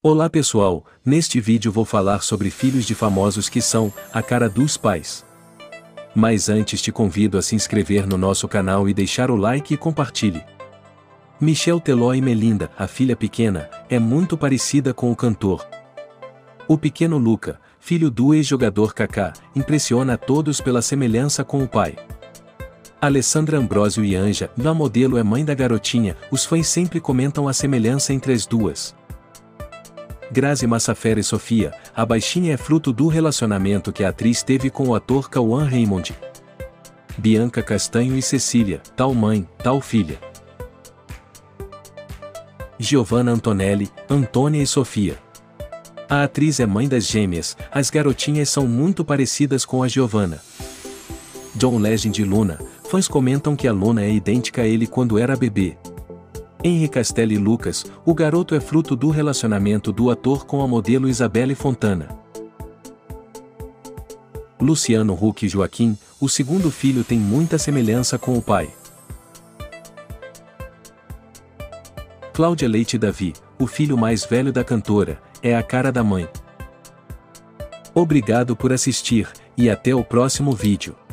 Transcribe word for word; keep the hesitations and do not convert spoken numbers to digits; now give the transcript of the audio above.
Olá pessoal, neste vídeo vou falar sobre filhos de famosos que são a cara dos pais. Mas antes te convido a se inscrever no nosso canal e deixar o like e compartilhe. Michel Teló e Melinda, a filha pequena, é muito parecida com o cantor. O pequeno Luca, filho do ex-jogador Kaká, impressiona a todos pela semelhança com o pai. Alessandra Ambrosio e Anja, a modelo é mãe da garotinha, os fãs sempre comentam a semelhança entre as duas. Grazi Massafera e Sofia, a baixinha é fruto do relacionamento que a atriz teve com o ator Cauã Raymond. Bianca Castanho e Cecília, tal mãe, tal filha. Giovanna Antonelli, Antônia e Sofia. A atriz é mãe das gêmeas, as garotinhas são muito parecidas com a Giovanna. John Legend e Luna, fãs comentam que a Luna é idêntica a ele quando era bebê. Henri Castelli e Lucas, o garoto é fruto do relacionamento do ator com a modelo Isabelle Fontana. Luciano Huck e Joaquim, o segundo filho tem muita semelhança com o pai. Cláudia Leite e Davi, o filho mais velho da cantora, é a cara da mãe. Obrigado por assistir, e até o próximo vídeo.